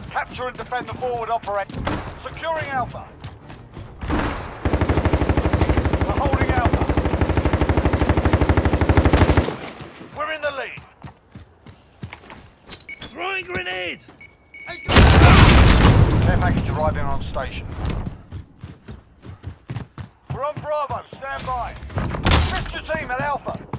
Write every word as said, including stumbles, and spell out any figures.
Capture and defend the forward operation. Securing Alpha. We're holding Alpha. We're in the lead. Throwing grenade! Care package arriving on station. We're on Bravo, stand by. Missed your team at Alpha.